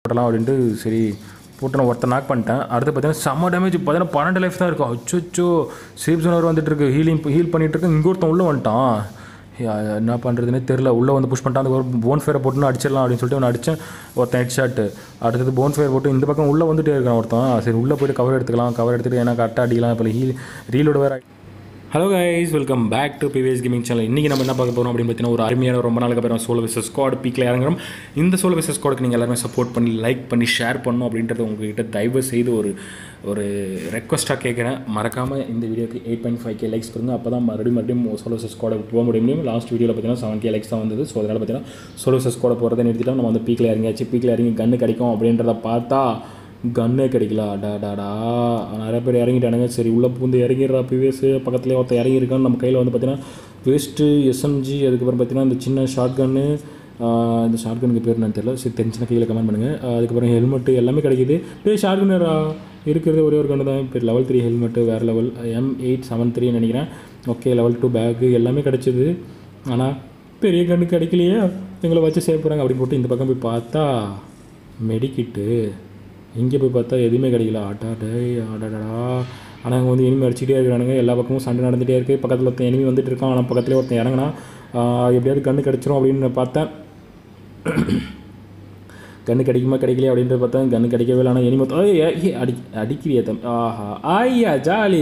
போட்டலாம் அப்படின்ட்டு சரி போட்டு நான் ஒருத்தர் நாக் பண்ணிட்டேன். அடுத்து பார்த்தீங்கன்னா செம்ம டேமேஜ் பார்த்தீங்கன்னா 12 லைஃப் தான் இருக்கும். அச்சோ சேஃப் ஜோனர் வந்துட்டுருக்கு, ஹீல் பண்ணிகிட்ருக்கு. இங்கே ஒருத்தன் உள்ளே வந்துட்டான். என்ன பண்ணுறதுனே தெரில. உள்ளே வந்து புஷ் பண்ணிட்டான். அந்த போன் ஃபயரை போட்டுன்னு அடிச்சிடலாம் அப்படின்னு சொல்லிட்டு அவனை அடித்தேன். ஒருத்தன் ஹெட் ஷாட்டு. அடுத்தது போன் ஃபயர் போட்டு இந்த பக்கம் உள்ளே வந்துட்டே இருக்கான் ஒருத்தன். சரி உள்ளே போய்ட்டு கவர் எடுத்துகிட்டு ஏன்னா கரெக்டாக அடிக்கலாம். இப்போ ரீலோடு வேறு. Hello guys, welcome back to PVS gaming channel. இன்றைக்கி நம்ம என்ன பார்க்க போகிறோம் அப்படின்னு பார்த்தீங்கன்னா ஒரு அருமையான ரொம்ப நாளுக்கு அப்புறம் சோலோ வெர்சஸ் ஸ்குவாட் பீக்கில் இறங்குறோம். இந்த சோலோ வெர்சஸ் ஸ்குவாடுக்கு நீங்கள் எல்லாருமே சப்போர்ட் பண்ணி லைக் பண்ணி ஷேர் பண்ணணும் அப்படின்றது உங்கள்கிட்ட தயவு செய்து ஒரு ரெக்வஸ்ட்டாக கேட்குறேன். மறக்காமல் இந்த வீடியோக்கு 8.5K லைக்ஸ் கொடுங்க. அப்போ தான் மறுபடியும் சோலோ வெர்சஸ் ஸ்குவாடை போக முடியும். லாஸ்ட் வீடியோவில் பார்த்தீங்கன்னா 7K லைக்ஸ் தான் வந்தது. ஸோ அதனால் பார்த்தீங்கன்னா சோலோ வெர்சஸ் ஸ்குவாடை போகிறத நிறுத்திட்டோம். நம்ம வந்து பீக்கில் இறங்கியாச்சு. பீக்கில் இறங்கி கன்று கிடைக்கும் அப்படின்றத பார்த்தா கன்னே கிடைக்கல. டாடா நிறைய பேர் இறங்கிட்டானுங்க. சரி உள்ளே பூந்து இறங்கிடுறா. PVS பக்கத்துலேயே ஒருத்தர் இறங்கியிருக்கான்னு நம்ம கையில் வந்து பார்த்தீங்கன்னா வேஸ்ட்டு SMG, அதுக்கப்புறம் பார்த்தீங்கன்னா இந்த சின்ன ஷார்ட் கன்னு. இந்த ஷார்ட் கனுக்கு பேர் என்னன்னு தெரியல. சரி தெரிஞ்சுன்னா கீழே கமெண்ட் பண்ணுங்கள். அதுக்கப்புறம் ஹெல்மெட்டு எல்லாமே கிடைக்கிது. ஷார்ட் கன்னு இருக்கிறது ஒரே ஒரு கன்று தான். இப்போ level 3 ஹெல்மெட்டு வேறு லெவல் M873 நினைக்கிறேன். ஓகே level 2 பேக்கு எல்லாமே கிடச்சிது. ஆனால் பெரிய கன்று கிடைக்கலையே, எங்களை வச்சு சேவ் போகிறாங்க அப்படின்னு போட்டு இந்த பக்கம் போய் பார்த்தா மெடிக்கிட்டு. இங்கே போய் பார்த்தா எதுவுமே கிடைக்கல. ஆடாடா. ஆனால் அங்கே வந்து எனிமி அடிச்சுட்டே இருக்கிறானுங்க. எல்லா பக்கமும் சண்டை நடந்துகிட்டே இருக்குது. பக்கத்தில் ஒருத்தன் எனிமி வந்துட்டு இருக்கான். ஆனால் பக்கத்துலேயே ஒருத்தன் இறங்கினா எப்படியாவது கன்று கிடச்சிரும் அப்படின்னு பார்த்தேன். கன்று கிடைக்கலையே அப்படின்ட்டு பார்த்தேன். கன்று கிடைக்கவே இல்லை. ஆனால் எனிமி அடிக்கிறியா தம்பி? ஆஹா ஐயா ஜாலி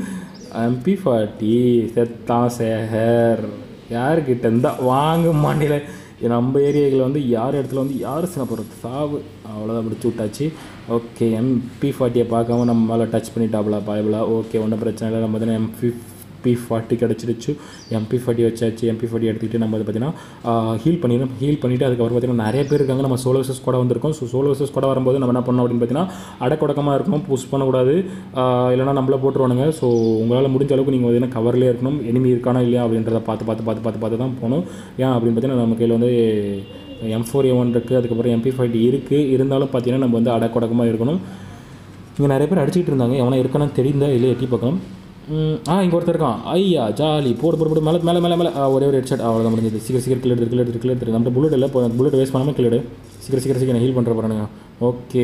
MP40 செத்தான் சேகர். யாருக்கிட்ட இருந்தால் வாங்க மாண்டில. நம்ம ஏரியாவில் வந்து யார் இடத்துல வந்து யார் சின்ன போகிறது சாவு அவ்வளோதான் பிடிச்சி விட்டாச்சு. ஓகே MP40 பார்க்காம நம்ம மேலே டச் பண்ணிட்டாப்ல பாயபிளா. ஓகே ஒன்றும் பிரச்சனை இல்லை. நம்ம பார்த்தீங்கன்னா MP40 கிடச்சிடுச்சு. MP40 வச்சாச்சு. MP40 எடுத்துக்கிட்டு நம்ம அதை பார்த்தீங்கன்னா ஹீல் பண்ணிவிட்டு அதுக்கப்புறம் பார்த்தீங்கன்னா நிறைய பேர் இருக்காங்க. நம்ம சோலோ வெர்சஸ் ஸ்குவாட் வந்திருக்கோம். ஸோ சோலோ வெர்சஸ் ஸ்குவாட் வரும்போது நம்ம என்ன பண்ணோம் அப்படின்னு பார்த்தீங்கன்னா அடக்கொடக்கமாக இருக்கணும். புஷ் பண்ணக்கூடாது, இல்லைனா நம்மள போட்டுருவானுங்க. ஸோ உங்களால் முடிஞ்ச அளவுக்கு நீங்கள் பார்த்தீங்கன்னா கவர்லேயே இருக்கணும். எனிமி இருக்கானா இல்லையா அப்படின்றத பார்த்து தான் போகணும். ஏன் அப்படின்னு பார்த்தீங்கன்னா நம்ம கையில் வந்து M4A1 இருக்குது, அதுக்கப்புறம் MP40 இருக்குது. இருந்தாலும் பார்த்தீங்கன்னா நம்ம வந்து அடக்கொடக்கமாக இருக்கணும். இங்கே நிறைய பேர் அடிச்சுக்கிட்டு இருந்தாங்க. எவனா இருக்கானு தெரிந்தா இல்லை எட்டி பார்க்கணும். இங்கே ஒருத்தர் இருக்கான். ஐயா ஜாலி போடு மேலே ஒரே ஒரு ஹெட்ஷாட் அவ்வளோதான் முடிஞ்சது. சீக்கிரம் கில் எடுத்துரு. நம்ம புல்லட் இல்லை, இப்போ புல்லட் வேஸ்ட் பண்ணாமல் கில் எடு. சீக்கிரம் ஹீல் பண்ணுற போகிறானுங்க. ஓகே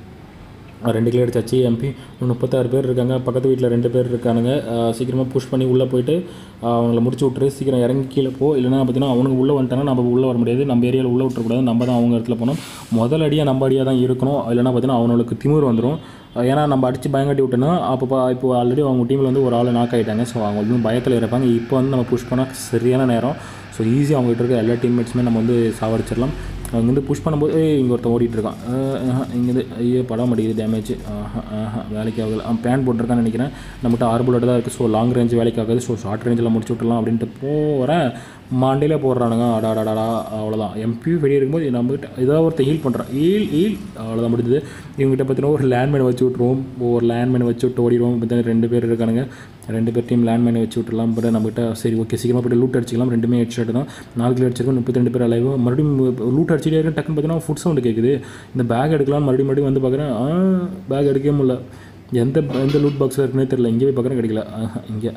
2 கிலோ அடிச்சாச்சு. MP 36 பேர் இருக்காங்க. பக்கத்து வீட்டில் 2 பேர் இருக்கானுங்க. சீக்கிரமாக புஷ் பண்ணி உள்ளே போயிட்டு அவங்கள முடிச்சு விட்டுரு. சீக்கிரம் இறங்கி கீழே போ. இல்லைனா பார்த்தீங்கன்னா அவனுக்கு உள்ளே வந்துட்டாங்கன்னா நம்ம உள்ளே வர முடியாது. நம்ம ஏரியாவில் உள்ளே விட்டுறக்கூடாது. நம்ம தான் அவங்க இடத்துல போகணும். முதல் அடியாக நம்ம அடியாக தான் இருக்கணும். இல்லைனா பார்த்தீங்கன்னா அவனுக்கு திமிர் வந்துடும். ஏன்னா நம்ம அடித்து பயங்காட்டி விட்டோன்னா இப்போ ஆல்ரெடி அவங்க டீமில் வந்து ஒரு ஆள் நாக் ஆகிட்டாங்க. ஸோ அவங்க வந்து பயத்தில் இருப்பாங்க. இப்போ வந்து நம்ம புஷ் பண்ணால் சரியான நேரம். ஸோ ஈஸியாக அவங்ககிட்ட இருக்க எல்லா டீம்மேட்ஸுமே நம்ம வந்து சாவடிச்சிடலாம். அங்கேருந்து புஷ் பண்ணும்போது இங்கே ஒருத்தன் ஓடிட்டுருக்கான். இங்கேருந்து ஐயோ படம் மாட்டேங்குது. டேமேஜ் வேலைக்கு ஆகுது. பிளான் போட்டிருக்கான்னு நினைக்கிறேன். நம்மகிட்ட 6 புல்லட் தான் இருக்குது. ஸோ லாங் ரேஞ்ச் வேலைக்கு ஆகுது. ஸோ ஷார்ட் ரேஞ்சில் முடிச்சு விட்டுலாம் அப்படின்ட்டு போகிறேன். மாண்டிலே போடுறானுங்க. அடாடாடா அவ்வளோதான். MP40 இருக்கும்போது நம்மகிட்ட ஏதாவது ஒருத்தர் ஹீல் பண்ணுறான். ஹீல் அவ்வளோதான் முடிஞ்சது. இவங்ககிட்ட பார்த்தீங்கன்னா ஒரு லேண்ட்மேன் வச்சு விட்ருவோம். ஒரு லேண்ட்மேன் வச்சு விட்டு ஓடிடுவோம். பார்த்தீங்கன்னா 2 பேர் இருக்கானுங்க. 2 பேர் டீம் லேண்ட்மேனை வச்சு விட்டுலாம். பட் நம்மகிட்ட சரி ஓகே சீக்கிரமாக போய்ட்டு லூட் அடிச்சிக்கலாம். 2மே ஹெட் ஷாட் தான். 4 கிலோ அடிச்சிருக்கோம். 32 பேர் அலைவ். மறுபடியும் லூட் அடிச்சிட்டே இருக்கு. டக்குன்னு பார்த்தீங்கன்னா ஃபுட் சவுண்டு கேட்குது. இந்த பேக் எடுக்கலாம் மறுபடியும் வந்து பார்க்குறேன். பேக் எடுக்கவே முடியல. எந்த லூட் பாக்ஸில் இருக்குன்னே தெரியல. இங்கே போய் பார்க்குறேன் கிடைக்கல. இங்கே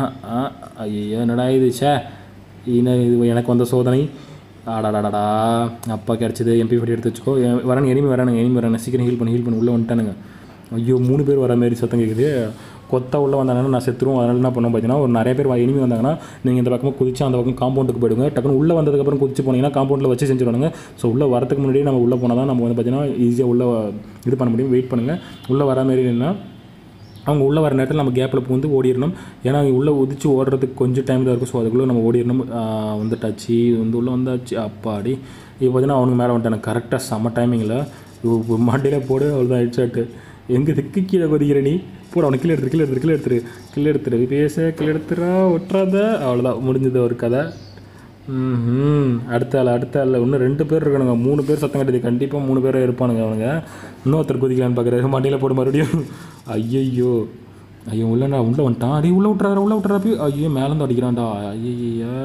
ஐயோ என்னடா இது இது எனக்கு வந்த சோதனை. ஆடாடாடா அப்பா கிடச்சிது. MP40 எடுத்து வச்சுக்கோ. எனிமி வரானுங்க. சீக்கிரம் ஹீல் பண்ணி உள்ளே வந்துட்டானுங்க. ஐயோ 3 பேர் வர மாரி சத்தம் கேட்குது. கொத்தா உள்ளே வந்தாங்கன்னா நான் செத்துருவோம். அதனால் என்ன பண்ணோம் பார்த்தீங்கன்னா ஒரு நிறைய பேர் எனிமி வந்தாங்கன்னா நீங்கள் இந்த பக்கமாக குதிச்சு அந்த பக்கம் காம்பவுண்டுக்கு போயிடுங்க. டக்குன்னு உள்ளே வந்ததுக்கப்புறம் குதிச்சு போனீங்கன்னா காம்பவுண்டில் வச்சு செஞ்சுருவாங்க. ஸோ உள்ளே வரதுக்கு முன்னாடியே நம்ம உள்ளே போனால் தான் நம்ம வந்து பார்த்தீங்கன்னா ஈஸியாக உள்ளே இது பண்ண முடியும். வெயிட் பண்ணுங்கள். உள்ளே வர மாரி இல்லைன்னா அவங்க உள்ளே வர நேரத்தில் நம்ம கேப்பில் பூந்து ஓடிடணும். ஏன்னா அவங்க உள்ளே உதிச்சு ஓடுறதுக்கு கொஞ்சம் டைம் தான் இருக்கும். ஸோ அதுக்குள்ளே நம்ம ஓடிடணும். வந்துட்டாச்சு உள்ளே வந்தாச்சு. அப்பாடி இப்போ பார்த்தீங்கன்னா அவனுக்கு மேலே வந்துட்டாங்க. கரெக்டாக செம்ம டைமிங்கில் மாண்டிலே போடு. அவ்வளோதான் ஹெட் ஷாட்டு. எங்கே திக்கு கீழே கொதிக்கிற நீ போட. அவனை கில் எடுத்துரு கில் எடுத்துறா ஒட்டுறாத. அவ்வளோதான் முடிஞ்சது ஒரு கதை. அடுத்த ஆள் இன்னும் 2 பேர் இருக்கானுங்க. 3 பேர் சத்தம் கட்டுது. கண்டிப்பாக 3 பேர் இருப்பானுங்க அவனுங்க. இன்னொருத்தர் குதிக்கலான்னு பார்க்குறாரு. மாண்டியில் போட்டு மறுபடியும் ஐயோ உள்ளே வந்துட்டான். அடி உள்ளே விட்டுறாப்பி. ஐயோ மேலேருந்து அடிக்கிறான்டா. ஐயோ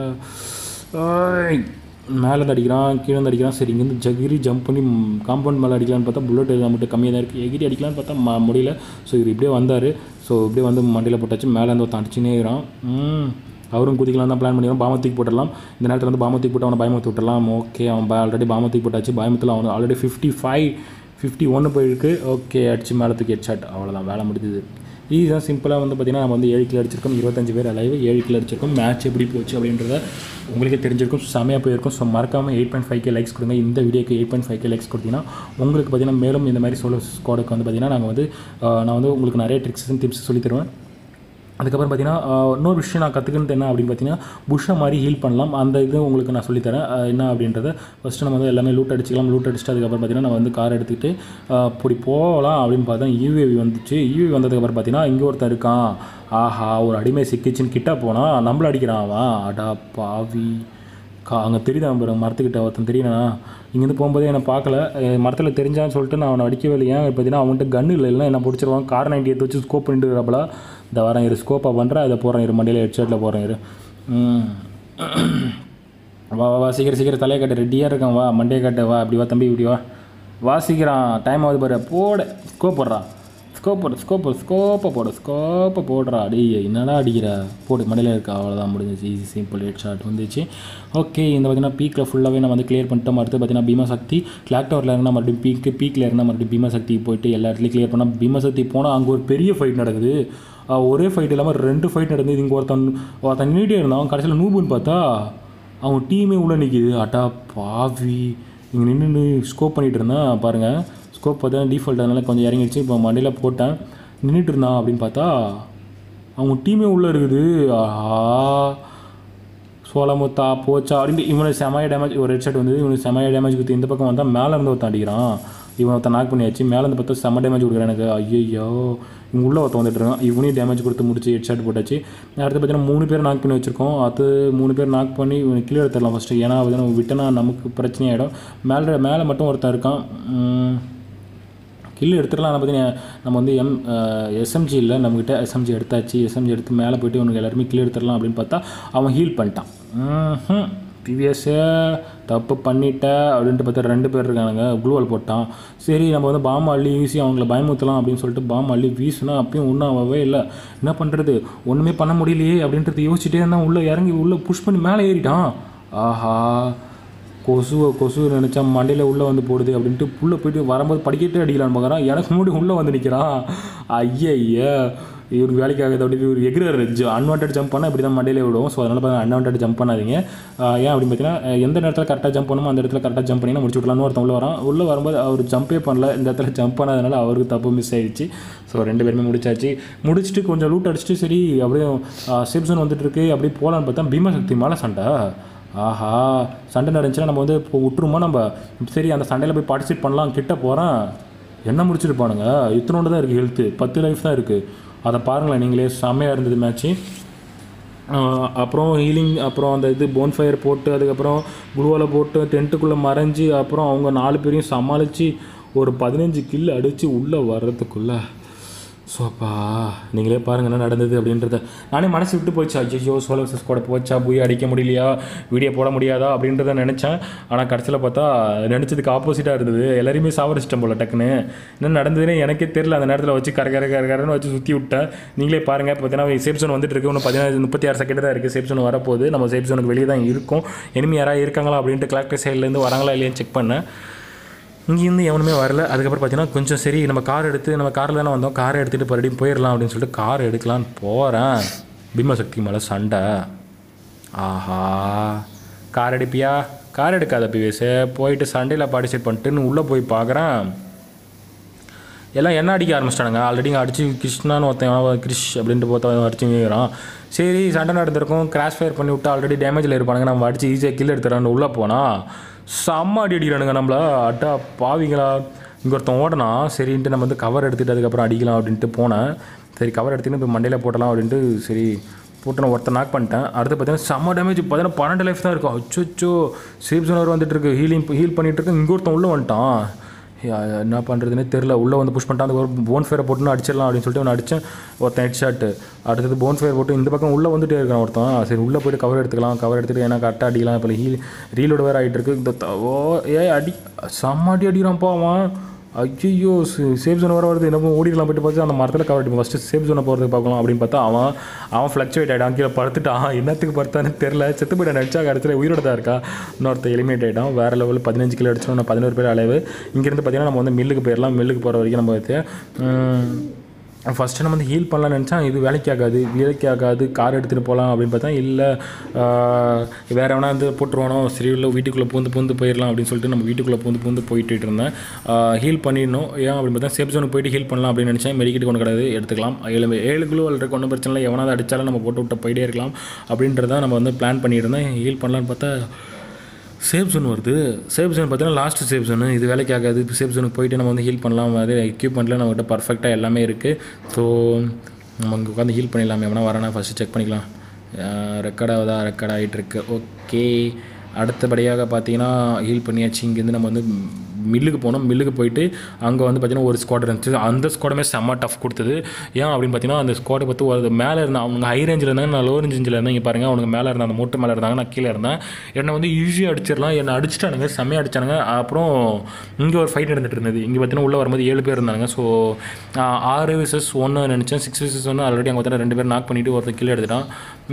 மேலேருந்து அடிக்கிறான், கீழேருந்து அடிக்கிறான். சரி இங்கேருந்து ஜம்ப் பண்ணி காம்பவுண்ட் மேலே அடிக்கலான்னு பார்த்தா புல்லட் மட்டும் கம்மியாக தான் இருக்குது. எகிரி அடிக்கலான்னு பார்த்தா முடியல. ஸோ இவர் இப்படியே வந்தார். ஸோ இப்படியே வந்து மண்டியில் போட்டாச்சு. மேலேருந்து ஒருத்தன் அடிச்சுனே இருக்கிறான். அவரும் குதிக்கலாம் தான் பிளான் பண்ணிடுவோம். பாமத்துக்கு போட்டுடலாம். இந்த நேரத்தில் வந்து பாமத்துக்கு போட்டு அவனை பயமத்து விட்டுடலாம். ஓகே அவன் ஆல்ரெடி பாமத்துக்கு போட்டாச்சு. பயமத்தில் அவன் ஆல்ரெடி 55 51 போயிருக்கு. ஓகே, அடிச்சு மேலே தூக்கி ஹெட்ஷாட். அவ்வளோதான், வேலை முடிஞ்சுது. இதுதான் சிம்பிளாக வந்து பார்த்திங்கன்னா நம்ம வந்து 7 கிலோ அடிச்சிருக்கோம். 25 பேர் லைவ் 7 கிலோ அடிச்சிருக்கோம். மேட்ச் எப்படி போச்சு அப்படின்றத உங்களுக்கே தெரிஞ்சிருக்கும். செமையாக போயிருக்கும். ஸோ மறக்காமல் 8.5K லைக்ஸ் கொடுங்க. இந்த வீடியோக்கு 8.5K லைக்ஸ் கொடுத்தீங்கன்னா உங்களுக்கு பார்த்திங்கன்னா மேலும் இந்த மாதிரி சோலோ ஸ்குவாடுக்கு வந்து பார்த்திங்கன்னா நான் வந்து உங்களுக்கு நிறைய ட்ரிக்ஸ் அண்ட் டிப்ஸ் சொல்லி தருவேன். அதுக்கப்புறம் பார்த்திங்கன்னா இன்னொரு விஷயம் நான் கற்றுக்கினது என்ன அப்படின்னு பார்த்தீங்கன்னா, புஷ்ஷை மாதிரி ஹீல் பண்ணலாம். அந்த இது உங்களுக்கு நான் சொல்லித்தரேன் என்ன அப்படின்றத. ஃபஸ்ட்டு நம்ம வந்து எல்லாமே லூட் அடிச்சிக்கலாம். லூட் அடிச்சுட்டு அதுக்கப்புறம் பார்த்திங்கன்னா நம்ம வந்து கார் எடுத்துக்கிட்டு அப்படி போகலாம் அப்படின்னு பார்த்தா யூஏவி வந்துச்சு. யூஏவி வந்ததுக்கப்புறம் பார்த்திங்கன்னா இங்கே ஒருத்தர் இருக்கான். ஆஹா, ஒரு அடிமை சிக்கிச்சின்னு கிட்டே போனால் நம்மள அடிக்கிறான் அவன். அடா பாவி, அங்கே தெரியுதா பாருங்க, மரத்துக்கிட்ட ஒருத்தன் தெரியுனா. இங்கேருந்து போகும்போதே என்னை பார்க்கல, மரத்தில் தெரிஞ்சான்னு சொல்லிட்டு நான் அவனை அடிக்கவே இல்லை. ஏன் பார்த்தீங்கன்னா அவன்கிட்ட கன்று இல்லைன்னா என்ன பிடிச்சிருவான். கார் 90 எடுத்து வச்சு ஸ்கோப் பண்ணிட்டு இருக்கிறப்பல இந்த வரேன் இரு, ஸ்கோப்பாக பண்ணுறேன், இதை போகிறேன் இரு, மண்டியில் ஹெட்ஷாட்டில் போகிறேன் இரு. வா சீக்கிரம் தலையை கட்ட ரெடியாக இருக்கான். வா மண்டையை கட்ட, வா அப்படி வா தம்பி, இப்படி வா சீக்கிரம், டைம் ஆகுது பாரு. போட ஸ்கோப் போடுறான், ஸ்கோப்பை போடுறா. அடி என்னடா அடிக்கிறா, போடு மண்டையில் இருக்கா. அவ்வளோதான், முடிஞ்சிச்சு. ஈஸி சிம்பிள் ஹெட்ஷாட் வந்துச்சு. ஓகே, இந்த பார்த்திங்கன்னா பீக்கில் ஃபுல்லாகவே நான் வந்து கிளியர் பண்ணிட்டோம். அடுத்து பார்த்திங்கன்னா பீமசக்தி கிளாக் டவரில் இருந்தால் மறுபடியும் பீக்கில் இருந்தால் மறுபடியும் பீமசக்தி போயிட்டு எல்லா இடத்துலையும் கிளியர் பண்ணால் பீமசக்தி போனால் அங்கே ஒரு பெரிய ஃபைட் நடக்குது. ஒரே ஃபைட் இல்லாமல் 2 ஃபைட் நடந்தது. இங்கே ஒருத்தன் நீட்டே இருந்தான். கடைசியில் நூபுன்னு பார்த்தா அவன் டீமே உள்ளே நிற்கிது. அட்டா பாவி, இங்கே நின்று ஸ்கோப் பண்ணிகிட்டு இருந்தான் பாருங்கள். ஸ்கோப் பார்த்தா டிஃபால்ட் அதனால் கொஞ்சம் இறங்கிடுச்சு. இப்போ மண்டையில் போட்டேன், நின்றுட்டு இருந்தான் அப்படின்னு பார்த்தா அவங்க டீமே உள்ளே இருக்குது. ஆஹா, சோளமுத்தா போச்சா அப்படின்ட்டு இவனுக்கு செமையாக டேமேஜ். ஒரு ஹெட்ஷாட் வந்து இவனுக்கு செமையாக டேமேஜ் கொடுத்து இந்த பக்கம் வந்தால் மேலே இருந்து ஒருத்தன் அடிக்கிறான். இவன் ஒருத்தன் நாக் பண்ணியாச்சு. மேலே இருந்து பார்த்தா செம்ம டேமேஜ் கொடுக்குறேன் எனக்கு. ஐயோ, இவங்க உள்ளே ஒருத்தன் வந்துட்டு இருக்கான். இவனையும் டேமேஜ் கொடுத்து முடிச்சு ஹெட்ஷாட் போட்டாச்சு. அடுத்து பார்த்தீங்கன்னா 3 பேர் நாக் பண்ணி வச்சுருக்கோம். அது 3 பேர் நாக் பண்ணி இவனுக்கு கிளியர் எடுத்துடலாம் ஃபஸ்ட்டு. ஏன்னா நம்ம விட்டனா நமக்கு பிரச்சனையாகிடும். மேலே மட்டும் ஒருத்தன் இருக்கான். கில்லு எடுத்துடலாம். ஆனால் பார்த்தீங்கன்னா நம்ம வந்து எஸ்எம்ஜி இல்லை நம்மக்கிட்ட. எஸ்எம்ஜி எடுத்தாச்சு. எஸ்எம்ஜி எடுத்து மேலே போய்ட்டு இவனுக்கு எல்லாருமே கில்லு எடுத்துடலாம் அப்படின்னு பார்த்தா அவன் ஹீல் பண்ணிட்டான். பிவிஎஸ்ஸை தப்பு பண்ணிட்ட அப்படின்ட்டு பார்த்தா 2 பேர் இருக்கானுங்க. குளூவால் போட்டான். சரி, நம்ம வந்து பாம்பு அள்ளி வீசி அவங்கள பயமுத்தலாம் அப்படின்னு சொல்லிட்டு பாம்பு அள்ளி வீசினா அப்பயும் ஒன்றும் ஆகவே இல்லை. என்ன பண்ணுறது, ஒன்றுமே பண்ண முடியலையே அப்படின்றது யோசிச்சுட்டே இருந்தால் உள்ளே இறங்கி உள்ளே புஷ் பண்ணி மேலே ஏறிட்டான். ஆஹா, கொசு நினச்சா மண்டையில் உள்ளே வந்து போடுது அப்படின்ட்டு உள்ளே போய்ட்டு வரும்போது படிக்கட்டே அடிக்கலான்னு பார்க்குறான். எனக்கு முன்னாடி உள்ளே வந்து நிற்கிறான். ஐயா, இவருக்கு வேலைக்காக அப்படின்னு ஒரு எக்ரர் அன்வான்ட் ஜம்ப் பண்ணால் இப்படி தான் மண்டையிலே விடுவோம். ஸோ அதனால் பார்த்தா அன்வான்ட் ஜம்ப் பண்ணாதீங்க. ஏன் அப்படின்னு பார்த்தீங்கன்னா எந்த நேரத்தில் கரெக்டாக ஜம்ப் பண்ணுமோ அந்த இடத்துல கரெக்டாக ஜம்ப் பண்ணினா முடிச்சு விடலான்னு ஒருத்தன் உள்ளே வரும்போது அவர் ஜம்பே பண்ணல. இந்த இடத்துல ஜம்ப் பண்ணாதனால அவருக்கு தப்பு மிஸ் ஆகிடுச்சு. ஸோ 2 பேருமே முடிச்சுட்டு கொஞ்சம் லூட் அடிச்சுட்டு சரி அப்படியே சேஃப் ஜோன் வந்துட்டுருக்கு அப்படியே போகலான்னு பார்த்தா பீமசக்தி மேலே சண்டை. ஆஹா, சண்டை நடந்துச்சுன்னா நம்ம வந்து இப்போ விட்டுருமோ நம்ம. சரி, அந்த சண்டையில் போய் பார்ட்டிசிபேட் பண்ணலாம். கிட்ட போகிறேன், என்ன முடிச்சுருப்பானுங்க. இத்தனோண்டு தான் இருக்குது ஹெல்த்து, 10 லைஃப் தான் இருக்குது. அதை பாருங்களேன் நீங்களே, செம்மையாக இருந்தது மேட்ச்சு. அப்புறம் ஹீலிங், அப்புறம் அந்த இது போன்ஃபயர் போட்டு அதுக்கப்புறம் குளுவால் போட்டு டென்ட்டுக்குள்ளே மறைஞ்சி அப்புறம் அவங்க 4 பேரையும் சமாளித்து ஒரு 15 கில் அடித்து உள்ளே வர்றதுக்குள்ளே சோப்பா நீங்களே பாருங்கள் என்ன நடந்தது அப்படின்றத. நானே மனசு விட்டு போச்சா, ஐயோ சோலோ ஸ்குவாட் போச்சா, போய் அடிக்க முடியலையா, வீடியோ போட முடியாதா அப்படின்றத நினச்சேன். ஆனால் கடைசியில் பார்த்தா நினச்சதுக்கு ஆப்போசிட்டாக இருந்தது. எல்லாரையுமே சாவரிச்சிட்டேன் போல். டக்குன்னு என்ன நடந்ததுன்னு எனக்கே தெரியல. அந்த நேரத்தில் வச்சு கரன்னு வச்சு சுற்றி விட்டேன். நீங்களே பாருங்கள். இப்போ பார்த்தீங்கன்னா சேஃப் ஜோன் வந்துட்டு இருக்கு. இன்னும் 36 செகண்ட் தான் இருக்குது. சேஃப் ஜோன் வரப்போகுது. நம்ம சேஃப் ஜோனுக்கு வெளியே தான் இருக்கும். எனிமி யாராவது இருக்காங்களா அப்படின்ட்டு கிளாக் சைட்லேருந்து வராங்களா இல்லையான்னு செக் பண்ணேன். இங்கேருந்து எவனுமே வரல. அதுக்கப்புறம் பார்த்தீங்கன்னா கொஞ்சம் சரி நம்ம காரில் தானே வந்தோம், காரை எடுத்துகிட்டு மறுபடியும் போயிடலாம் அப்படின்னு சொல்லிட்டு கார் எடுக்கலான்னு போகிறேன். பீமசக்தி மேலே சண்டை. ஆஹா, கார் எடுப்பியா, கார் எடுக்காத பிவிஎஸ், போயிட்டு சண்டையில் பார்ட்டிசிபேட் பண்ணிட்டுன்னு உள்ளே போய் பார்க்குறேன். எல்லாம் என்ன அடிக்க ஆரம்பிச்சிட்டானுங்க. ஆல்ரெடி இங்கே அடித்து கிருஷ்ணான்னு ஒருத்தன் கிரிஷ் அப்படின்ட்டு பார்த்தா அடிச்சுங்கிறான். சரி, சண்டை நடந்திருக்கும், கிராஷ் ஃபயர் பண்ணி விட்டு ஆல்ரெடி டேமேஜில் இருப்பானுங்க. நம்ம அடித்து ஈஸியாக கில் எடுத்துறான்னு உள்ளே போனால் செம்ம அடிக்கிறானுங்க நம்மளை. அட்டா பாவிங்களா, இங்கே ஒருத்தன் ஓடனா சரின்ட்டு நம்ம வந்து கவர் எடுத்துகிட்டு அதுக்கப்புறம் அடிக்கலாம் அப்படின்ட்டு போனேன். சரி, கவர் எடுத்துகிட்டு இப்போ மண்டையில் போட்டலாம் அப்படின்ட்டு சரி போட்டு ஒருத்தன் நாக் பண்ணிட்டேன். அடுத்து பார்த்தீங்கன்னா செம்ம டேமேஜ். பார்த்தீங்கன்னா 12 லைஃப் தான் இருக்கும். அச்சோ, சேஃப் ஜோனர் வந்துட்டுருக்கு, ஹீல் பண்ணிகிட்ருக்கு. இங்கே ஒருத்தன் உள்ளே வந்துட்டான். என்ன பண்ணுறதுனே தெரில. உள்ளே வந்து புஷ் பண்ணிட்டான். அந்த ஒரு போன் ஃபயரை போட்டுன்னு அடிச்சிடலாம் அப்படின்னு சொல்லிட்டு அவனை அடித்தேன். ஒருத்தன் ஹெட்ஷாட்டு. அடுத்தது போன் ஃபயர் போட்டு இந்த பக்கம் உள்ளே வந்துட்டே இருக்கான் ஒருத்தன். சரி, உள்ளே போய்ட்டு கவர் எடுத்துகிட்டு ஏன்னா கரெக்டாக அடிக்கலாம். இப்போ ரீலோடு வேறு ஆகிட்டு இருக்கு. இந்த செம்ம அடிக்கிறான்ப்பா அவன். ஐயோ சேஃப் ஜோன் வருது என்ன ஓடிடலாம் போய்ட்டு பார்த்து அந்த மரத்தில் கவர் அடிப்போம் ஃபஸ்ட்டு சேஃப் ஜோனை போகிறதுக்கு பார்க்கலாம் அப்படின்னு பார்த்தா அவன் ஃப்ளக்சுவேட் ஆகிட்டான் கீழே படுத்துட்டான் என்னத்துக்கு படுத்தான்னு தெரில செத்து போய்ட்டு அடிச்சா கடைசியில் உயிரோட தான் இருக்கா இன்னொருத்த எலிமினேட் ஆகிட்டான் வேறு லெவலில் 15 கிலோ அடிச்சோம் நான் 11 பேர் அளவு இங்கேருந்து பார்த்தீங்கன்னா நம்ம வந்து மில்லுக்கு போயிடலாம் மில்லுக்கு போகிற வரைக்கும் நம்ம வந்து ஃபஸ்ட்டு நம்ம வந்து ஹீல் பண்ணலாம்னு நினச்சா இது வேலைக்கு ஆகாது கார் எடுத்துகிட்டு போகலாம் அப்படின்னு பார்த்தா இல்லை வேறு எவனா வந்து போட்டுருவானோ சரி இல்லை வீட்டுக்குள்ளே பூந்து போயிடலாம் அப்படின்னு சொல்லிட்டு நம்ம வீட்டுக்குள்ளே பூந்து போயிட்டு இருந்தேன் ஹீல் பண்ணிடணும் ஏன் அப்படின்னு பார்த்தா சேஃப் ஜோனுக்கு போயிட்டு ஹீல் பண்ணலாம் அப்படின்னு நினச்சேன் மெடிக்கெட் கொண்டு கிடையாது எடுத்துக்கலாம் 7 கிலோ இருக்கு ஒன்றும் பிரச்சனை இல்லை எவனாவது அடித்தாலும் நம்ம போட்டு போயிட்டே இருக்கலாம் அப்படின்றத நம்ம வந்து பிளான் பண்ணியிருந்தேன் ஹீல் பண்ணலான்னு பார்த்தா சேஃப் ஜோன் வருது சேஃப் ஜோன் பார்த்தீங்கன்னா லாஸ்ட் சேஃப் ஜோனு இது வேலைக்கு ஆகாது இப்போ சேஃப் ஜோனுக்கு போயிட்டு நம்ம வந்து ஹீல் பண்ணலாம் அது எக்யூப்மெண்ட்டில் நம்மகிட்ட பர்ஃபெக்டாக எல்லாமே இருக்குது ஸோ நம்ம அங்கே உட்காந்து ஹீல் பண்ணிடலாம் எவனா வரானா ஃபஸ்ட்டு செக் பண்ணிக்கலாம் ரெக்கார்ட் ஆகிட்டு இருக்கு ஓகே அடுத்தபடியாக பார்த்தீங்கன்னா ஹீல் பண்ணியாச்சு இங்கேருந்து நம்ம வந்து மில்லுக்கு போனோம் மில்லுக்கு போயிட்டு அங்கே வந்து பார்த்திங்கன்னா ஒரு ஸ்குவாட் இருந்துச்சு அந்த ஸ்குவாடுமே செம்ம டஃப் கொடுத்தது ஏன் அப்படின்னு பார்த்தீங்கன்னா அந்த ஸ்குவாடை பார்த்து ஒரு மேலே இருந்தால் அவங்க ஹை ரேஞ்சில் இருந்தாங்க நான் லோ ரேஞ்சில் இருந்தேன் இங்கே பாருங்கள் அவங்க மேலே இருந்தாங்க அந்த மூட்டை மேலே இருந்தாங்க நான் கீழே இருந்தேன் என்னை வந்து ஈஸியாக அடிச்சிடலாம் என்னை அடிச்சிட்டானுங்க செம்மையாக அடிச்சானுங்க அப்புறம் இங்கே ஒரு ஃபைட் நடந்துட்டு இருந்தது இங்கே பார்த்தீங்கன்னா உள்ளே வரும்போது 7 பேர் இருந்தாங்க ஸோ 6 vs 1 நினச்சேன் 6 vs 1 ஆல்ரெடி அங்கே பார்த்தீங்கன்னா 2 பேர் நாக் பண்ணிவிட்டு ஒருத்தர் கீழே எடுத்துட்டான்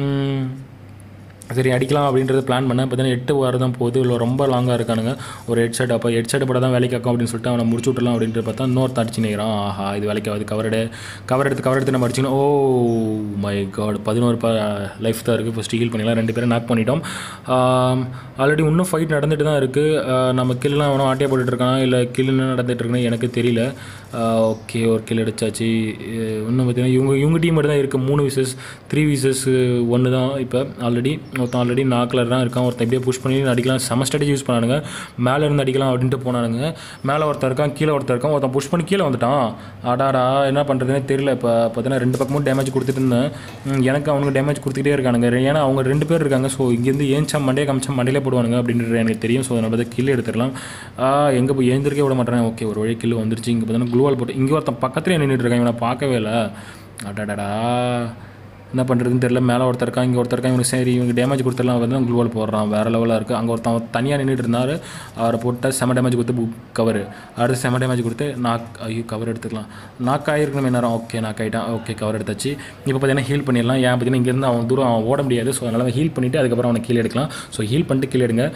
சரி அடிக்கலாம் அப்படின்றது பிளான் பண்ணேன் பார்த்தீங்கன்னா 8 வாரம் தான் போகுது இல்லை ரொம்ப லாங்காக இருக்கானுங்க ஒரு ஹெட்ஷாட் அப்போ ஹெட்ஷாட் போட தான் வேலைக்கு ஆக்கும் அப்படின்னு சொல்லிட்டு அவனை முடிச்சு விட்டுலாம் அப்படின்ட்டு பார்த்தா இன்னொருத்த அடிச்சு நிற்கிறான் ஆஹா இது வேலைக்கு ஆகுது கவர் எடுத்து நம்ம அடிச்சிங்கன்னா ஓ மை காட் 11 லைஃப் தான் இருக்குது ஃபஸ்ட்டு ஹீல் பண்ணிடலாம் 2 பேரும் நாக் பண்ணிட்டோம் ஆல்ரெடி இன்னும் ஃபைட் நடந்துட்டு தான் இருக்குது நம்ம கில்லாம் அவனும் ஆட்டியாக போட்டுட்ருக்கான் இல்லை கில்லுன்னு நடந்துட்டு இருக்குன்னு எனக்கு தெரியல ஓகே ஒரு கில் அடிச்சாச்சு இன்னும் பார்த்தீங்கன்னா இவங்க டீம் மட்டும் தான் இருக்குது 3 vs 3 vs 1 தான் இப்போ ஒருத்தன் ஆல்ரெடி நாக்கில் தான் இருக்கான் ஒருத்தன் இப்படியே புஷ் பண்ணி அடிக்கலாம் செம ஸ்ட்ராட்டஜி யூஸ் பண்ணானுங்க மேலே இருந்து அடிக்கலாம் அப்படின்ட்டு போனானுங்க மேலே ஒருத்தர் இருக்கான் கீழே ஒருத்தர் இருக்கான் ஒருத்தன் புஷ் பண்ணி கீழே வந்துட்டான் அடாடா என்ன பண்ணுறதுனே தெரியல இப்போ பார்த்தீங்கன்னா 2 பக்கமும் டேமேஜ் கொடுத்துட்டு இருந்தேன் எனக்கு அவனுக்கு டேமேஜ் கொடுத்துக்கிட்டே இருக்கானுங்க ஏன்னா அவங்க 2 பேர் இருக்காங்க ஸோ இங்கேருந்து ஏஞ்சா மண்டையை காமிச்சா மண்டையிலே போடுவானுங்க அப்படின்றது எனக்கு தெரியும் ஸோ அதனால் கில் எடுத்துடலாம் எங்கே போய் ஏந்திருக்கே விட மாட்டேன் ஓகே ஒரு வழி கில் வந்துருச்சு இங்கே பார்த்தீங்கன்னா க்ளூவால் போட்டு இங்கே ஒருத்தன் பக்கத்துலேயே நின்றுட்டு இருக்காங்க இவனை பார்க்கவே இல்லை அடாடா என்ன பண்ணுறதுன்னு தெரியல மேலே ஒருத்தர் இருக்கான் இங்கே ஒருத்தர் இருக்கான் இவனுக்கு சரி இவங்க டேமேஜ் கொடுத்துடலாம் வந்து க்ளூவால் போடுறான் வேறு லெவலாக இருக்குது அங்கே ஒருத்தன் தனியாக நின்றுட்டு இருந்தார் அவரை போட்டால் செம டேமேஜ் கொடுத்து கவர் அடுத்து செம டேமேஜ் கொடுத்து கவர் எடுத்துக்கலாம் நாக் ஆகிருக்கணும் என்ன நேரம் ஓகே நாக் ஆகிட்டான் ஓகே கவர் எடுத்தாச்சு இப்போ பார்த்தீங்கன்னா ஹீல் பண்ணிடலாம் ஏன் பார்த்தீங்கன்னா இங்கேருந்து அவன் தூரம் அவன் ஓட முடியாது ஸோ அதனால் ஹீல் பண்ணிவிட்டு அதுக்கப்புறம் அவனை கீழே எடுக்கலாம் ஸோ ஹீல் பண்ணிட்டு கீழே எடுங்க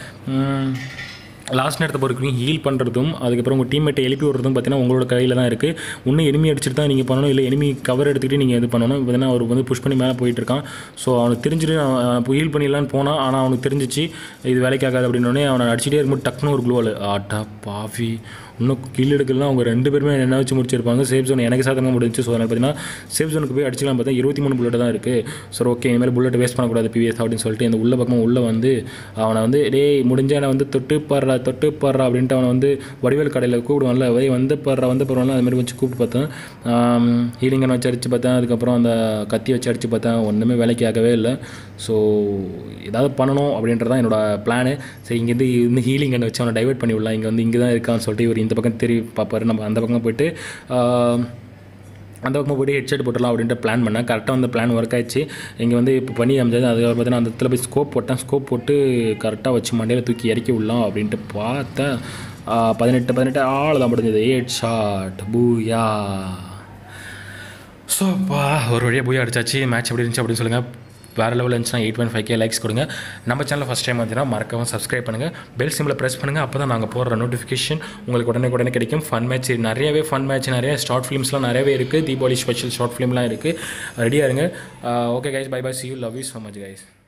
லாஸ்ட் நேரத்தை பொறுக்கும் ஹீல் பண்ணுறதும் அதுக்கப்புறம் உங்கள் டீம்மேட்டை எழுப்பி விடுறதும் பார்த்தீங்கன்னா உங்களோட கையில் தான் இருக்குது இன்னும் எனிமி அடிச்சுட்டு தான் நீங்கள் பண்ணணும் இல்லை எனிமி கவர் எடுத்துக்கிட்டு நீங்கள் இது பண்ணணும் பார்த்தீங்கன்னா அவர் வந்து புஷ் பண்ணி மேலே போயிட்டுருக்கான் ஸோ அவனுக்கு தெரிஞ்சுட்டு ஹீல் பண்ணிடலான்னு போனால் ஆனால் அவனுக்கு தெரிஞ்சிச்சு இது வேலைக்காகாது அப்படின்னோடனே அவனை அடிச்சுட்டே இருக்கும்போது டக்குன்னு ஒரு க்ளூவால் ஆட்டா பாவி இன்னும் கீழே எடுக்கலாம் அவங்க 2 பேருமே என்ன வச்சு முடிச்சிருப்பாங்க சேஃப் ஜோன் எனக்கு சாதமாக முடிஞ்சு ஸோ அதனால் பார்த்தீங்கன்னா சேஃப் ஜோனுக்கு போய் அடிச்சிக்கலாம் பார்த்தா 23 புல்லட் தான் இருக்குது ஸோ ஓகே இனிமேல் புல்லட் வேஸ்ட் பண்ணக்கூடாது பிவிஎஸ் அப்படின்னு சொல்லிட்டு இந்த உள்ள பக்கம் உள்ளே வந்து அவனை வந்து டேய் முடிஞ்ச என்னை வந்து தொட்டு பாடுறா அப்படின்ட்டு அவனை வந்து வடிவேல் கடையில் கூப்பிடுவான்ல வந்து பாடுறா அதுமாதிரி வச்சு கூப்பிட்டு பார்த்தேன் ஹீலிங்கன் வச்சு அடித்து பார்த்தேன் அதுக்கப்புறம் அந்த கத்தி வச்சு அடித்து பார்த்தேன் ஒன்றுமே வேலைக்கு ஆகவே இல்லை ஸோ ஏதாவது பண்ணணும் அப்படின்றதான் என்னோடய பிளானு சரி இங்கேருந்து இந்த ஹீலிங்கன் வச்சு அவனை டைவர்ட் பண்ணி விடலாம் இங்கே தான் இருக்கான்னு சொல்லிட்டு இவர் இந்த பக்கம் தெரிய பார்ப்பார் நம்ம அந்த பக்கம் போய்ட்டு ஹெட்செட் போட்டலாம் அப்படின்ட்டு பிளான் பண்ணேன் கரெக்டாக வந்து பிளான் ஒர்க் ஆயிடுச்சு இங்கே வந்து இப்போ பண்ணி அமைச்சது அதுக்கப்புறம் பார்த்தீங்கன்னா அந்த இடத்துல போய் ஸ்கோப் போட்டு கரெக்டாக வச்சு மண்டையில் தூக்கி இறக்கி விடலாம் அப்படின்ட்டு பார்த்தேன் 18 ஆள் தான் முடிஞ்சது ஹெட்ஷாட் பூயா ஸோப்பா ஒரு வழியாக பூயா அடிச்சாச்சு மேட்ச் எப்படி இருந்துச்சு அப்படின்னு சொல்லுங்கள் வேறு லெவலில் இருந்துச்சுன்னா 8.5K லைக்ஸ் கொடுங்க நம்ம சேனலில் ஃபஸ்ட் டைம் வந்துச்சுன்னா மறக்காம சப்ஸ்கிரைப் பண்ணுங்கள் பெல் சிம்பிளை ப்ரெஸ் பண்ணுங்கள் அப்போ தான் நாங்கள் போடுற நோட்டிஃபிகேஷன் உங்களுக்கு உடனே கிடைக்கும் ஃபன் மேட்ச் நிறைய ஷார்ட் ஃபிலிம்ஸ்லாம் நிறையவே இருக்குது தீபாவளி ஸ்பெஷல் ஷார்ட் ஃபிலிம்லாம் இருக்குது ரெடியாக இருங்க okay guys bye see you love you so much guys